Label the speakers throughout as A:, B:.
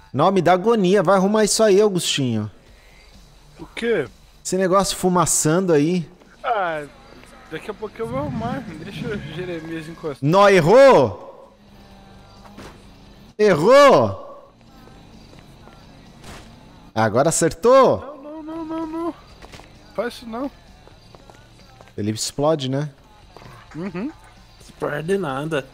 A: Não, me dá agonia. Vai arrumar isso aí, Augustinho.
B: O quê?
A: Esse negócio fumaçando aí.
B: Ah, daqui a pouco eu vou arrumar. Deixa o Jeremias encostar.
A: Nó, errou? Errou? Agora acertou?
B: Não. Faz isso não.
A: Ele explode, né?
B: Uhum.
C: Perde nada.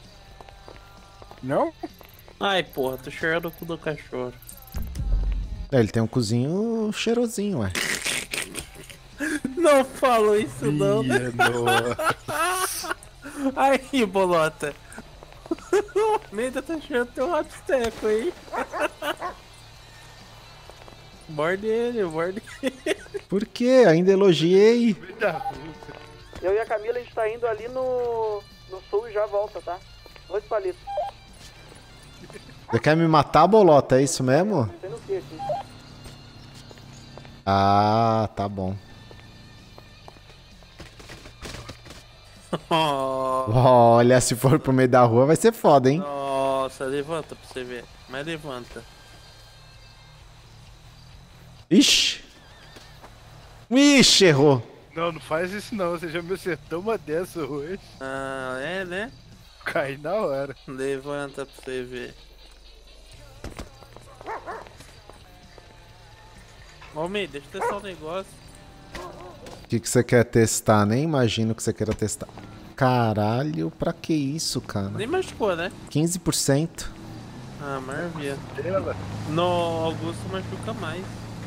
B: Não?
C: Ai, porra, tô cheirando o cu do cachorro.
A: É, ele tem um cozinho cheirosinho, ué.
C: Não falo isso não. Aí, bolota. O Menda tá cheirando teu rabsteco aí. Morde ele, morde ele.
A: Por quê? Ainda elogiei.
D: Eu e a Camila, a gente tá indo ali no sul e já volta, tá? 2 palitos.
A: Você quer me matar, bolota? É isso mesmo?
D: Não sei no que aqui.
A: Ah, tá bom. Olha, se for pro meio da rua vai ser foda, hein?
C: Nossa, levanta pra você ver. Mas levanta.
A: Ixi. Ixi, errou.
B: Não faz isso não. Você já me acertou uma dessa hoje.
C: Ah, é, né?
B: Cai na hora.
C: Levanta pra você ver. Ô, Mei, deixa eu testar um negócio.
A: O que você quer testar? Nem imagino que você queira testar. Caralho, pra que isso, cara?
C: Nem machucou, né?
A: 15%.
C: Ah, maravilha.
B: Dela.
C: No Augusto machuca mais.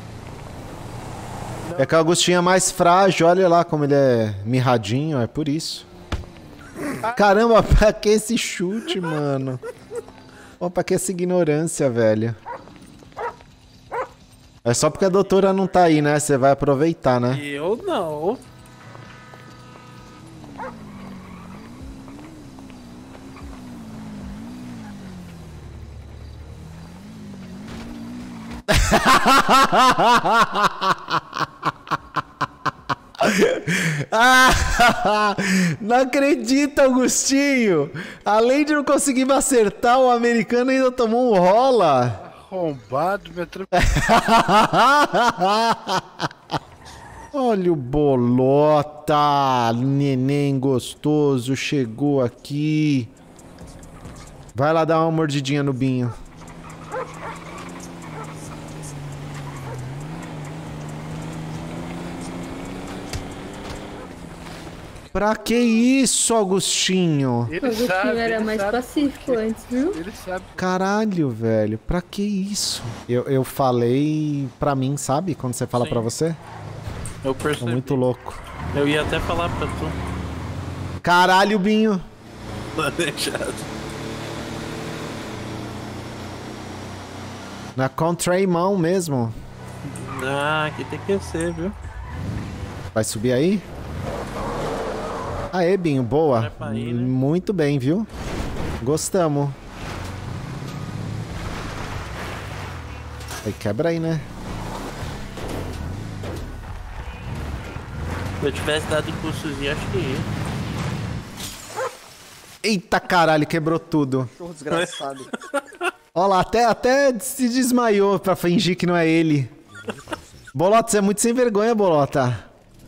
A: É que o Agostinho é mais frágil, olha lá como ele é mirradinho, é por isso. Caramba, pra que esse chute, mano? Pô, pra que essa ignorância, velho? É só porque a doutora não tá aí, né? Você vai aproveitar, né?
C: Eu não.
A: Não acredito, Augustinho! Além de não conseguir me acertar, o americano ainda tomou um rola.
B: Arrombado, me atropelou.
A: Olha o bolota, neném gostoso, chegou aqui. Vai lá dar uma mordidinha no Binho. Pra que isso, Agostinho?
B: Ele
E: O Agostinho
B: sabe,
E: era
B: ele
E: mais
B: sabe.
E: pacífico antes, viu?
B: Ele sabe.
A: Caralho, velho, pra que isso? Eu falei pra mim, sabe? Quando você fala
C: Sim.
A: pra você?
C: Eu
A: Tô
C: percebi.
A: muito louco.
C: Eu ia até falar pra tu.
A: Caralho, Binho.
C: Tá deixado.
A: Na contramão mesmo.
C: Ah, aqui tem que ser, viu?
A: Vai subir aí? Aê, Binho, boa.
C: Trepa aí, né?
A: Muito bem, viu? Gostamos. Aí quebra aí, né?
C: Se eu tivesse dado impulsozinho, acho que ia.
A: Eita caralho, quebrou tudo.
D: Cachorro desgraçado.
A: Olha lá, até se desmaiou pra fingir que não é ele. Bolota, você é muito sem vergonha, Bolota.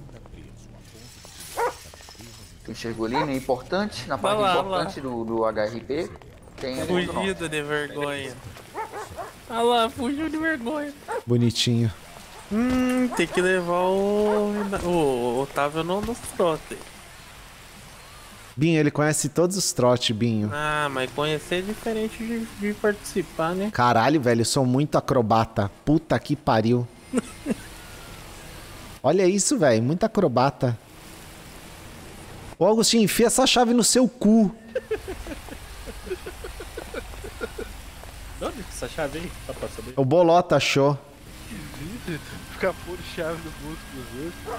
F: Enxergou ali, né? Importante, na parte
C: Vai lá,
F: importante do HRP. Tem um ponto não.
C: Fugido de vergonha. Olha lá, fugiu de vergonha.
A: Bonitinho.
C: Tem que levar o Otávio não nos trote.
A: Binho, ele conhece todos os trotes, Binho.
C: Ah, mas conhecer é diferente de participar, né?
A: Caralho, velho, eu sou muito acrobata. Puta que pariu. Olha isso, velho, muito acrobata. Ô, Agostinho, enfia essa chave no seu cu.
G: Onde essa chave aí? Só pra saber.
A: O Bolota achou.
B: Ficar pondo chave no bolso dos outros.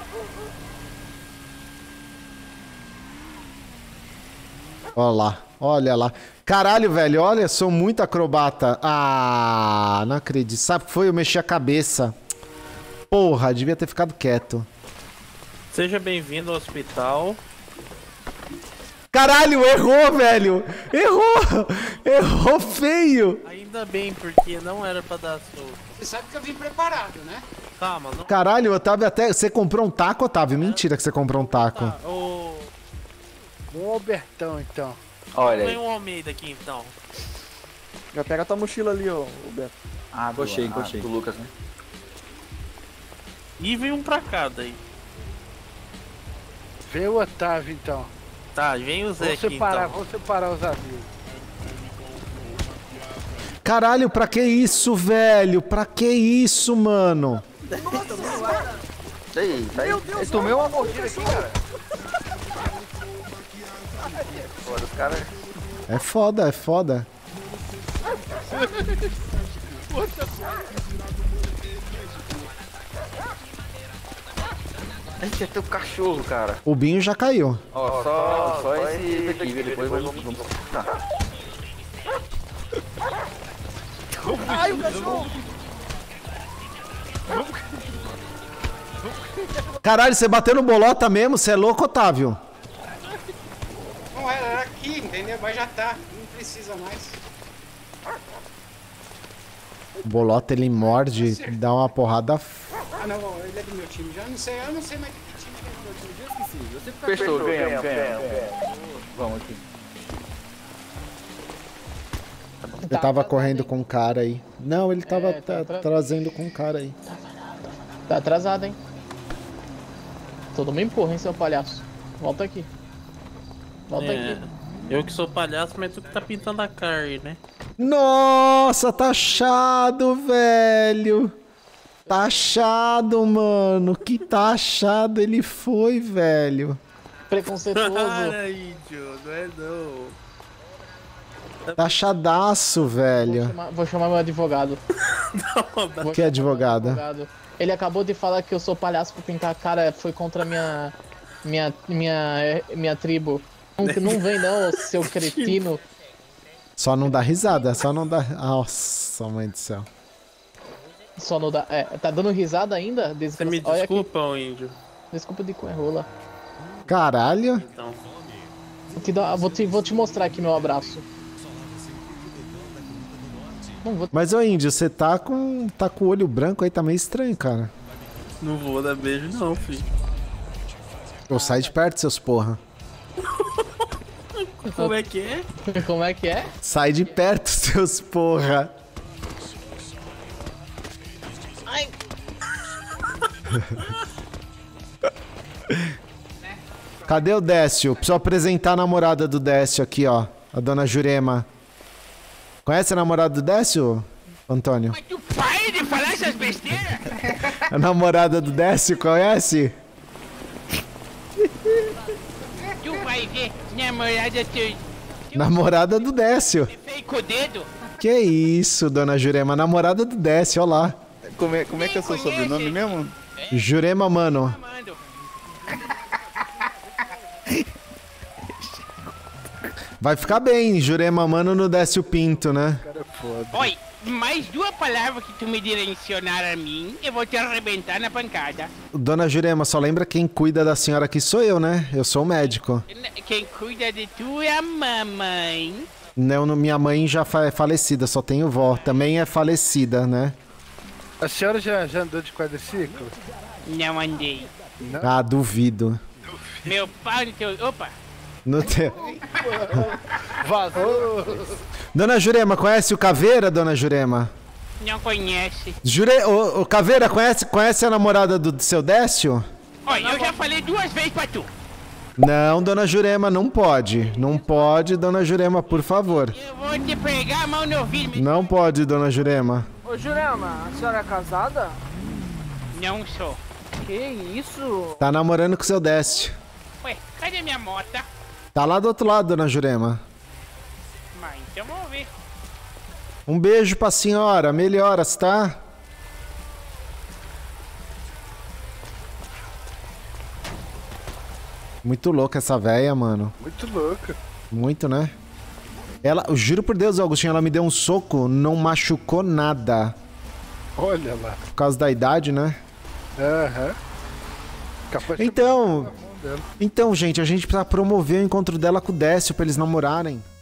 A: Olha lá, olha lá. Caralho, velho, olha, sou muito acrobata. Ah, não acredito. Sabe o que foi? Eu mexi a cabeça. Porra, devia ter ficado quieto.
C: Seja bem-vindo ao hospital.
A: Caralho, errou, velho. Errou. Errou feio.
C: Ainda bem, porque não era pra dar solto.
E: Você sabe que eu vim preparado, né?
C: Calma, não.
A: Caralho, Otávio, até... Você comprou um taco, Otávio? Mentira que você comprou um taco.
C: Ô,
B: Um Albertão, então.
F: Olha
C: vem
F: aí.
C: um Almeida aqui então.
D: Já pega a tua mochila ali, ô Beto.
F: Ah, do Lucas, né?
C: E vem um pra cá daí.
B: Vem o Otávio, então.
C: Tá, vem o Zé aqui então.
B: Vamos separar os amigos.
A: Caralho, pra que isso, velho? Pra que isso, mano?
F: Isso aí, tá aí. Eu tomei uma mordida aqui, cara. Foda, os caras...
A: É foda, é foda.
F: A gente é teu cachorro, cara.
A: O Binho já caiu.
F: Ó, só esse daqui, viu? Depois vamos... Tá.
D: Ai, o cachorro!
A: Caralho, você bateu no bolota mesmo? Você é louco, Otávio?
E: Não era aqui, entendeu? Mas já tá. Não precisa mais.
A: O bolota, ele morde, dá uma porrada...
E: Ah, não, ele é do meu time. Eu não sei mais que time que é do meu time. Eu esqueci. Eu sempre
F: Fechou, ganhamos. Vamos aqui.
A: Eu tava correndo com um cara aí. Não, ele tava trazendo com um cara aí.
G: Tá atrasado, hein? Todo mundo empurra, hein, seu palhaço. Volta aqui. Volta aqui.
C: Eu que sou palhaço, mas tu que tá pintando a cara aí, né?
A: Nossa, tá achado, velho. Tá achado, mano. Que tá achado ele foi, velho.
G: Preconceituoso.
C: Para, índio, não é não.
A: Tá achadaço, velho.
G: Vou chamar meu advogado.
C: Não,
A: Que advogado?
G: Ele acabou de falar que eu sou palhaço por pintar a cara, foi contra minha tribo. Não vem não, seu cretino.
A: Só não dá risada, só não dá... Nossa, mãe do céu.
G: Só não dá... tá dando risada ainda?
C: Você me desculpa, ô índio.
G: Desculpa de rola.
A: Caralho.
C: Então.
G: Vou te mostrar aqui meu abraço.
A: Mas, ô índio, você tá com o olho branco aí, tá meio estranho, cara.
C: Não vou dar beijo não, filho.
A: Ou sai de perto, seus porra.
C: Como é que é?
G: Como é que é?
A: Sai de perto, seus porra.
G: Ai.
A: Cadê o Décio? Preciso apresentar a namorada do Décio aqui, ó. A dona Jurema. Conhece a namorada do Décio, Antônio?
H: Mas tu para de falar essas besteiras!
A: A namorada do Décio, conhece?
H: Tu vai ver, namorada
A: Namorada do Décio.
H: feio com o dedo.
A: Que isso, dona Jurema? Namorada do Décio, ó lá.
I: Como é que é o seu sobrenome mesmo?
A: Jurema, mano.
H: Mando.
A: Vai ficar bem, Jurema, mano, no Décio Pinto, né?
H: Oi, mais duas palavras que tu me direcionar a mim, eu vou te arrebentar na pancada.
A: Dona Jurema, só lembra quem cuida da senhora aqui sou eu, né? Eu sou o médico.
H: Quem cuida de tu é a mamãe.
A: Não, minha mãe já é falecida, só tenho vó. Também é falecida, né?
B: A senhora já andou de quadriciclo?
H: Não andei.
B: Não?
A: Ah, duvido.
H: Meu pau no teu... Opa!
A: No te...
B: Vazou!
A: Dona Jurema, conhece o Caveira, dona Jurema?
H: Não conhece.
A: O Caveira, conhece a namorada do seu Décio?
H: Olha, eu já falei 2 vezes pra tu.
A: Não, dona Jurema, não pode. Não pode, dona Jurema, por favor.
H: Eu vou te pegar a mão no ouvido.
A: Não pode, dona Jurema.
D: Ô Jurema, a senhora é casada?
H: Não sou.
D: Que isso?
A: Tá namorando com seu Décio.
H: Ué, cadê minha mota?
A: Tá lá do outro lado, dona Jurema.
H: Mas então vamos ver.
A: Um beijo pra senhora, melhoras, tá? Muito louca essa véia, mano.
B: Muito louca.
A: Muito, né? Ela, eu juro por Deus, Augustinho, ela me deu um soco, não machucou nada.
B: Olha lá.
A: Por causa da idade, né?
B: Aham. Capaz de-
A: Então,
B: fudendo.
A: Então, gente, a gente precisa promover o encontro dela com o Décio pra eles namorarem.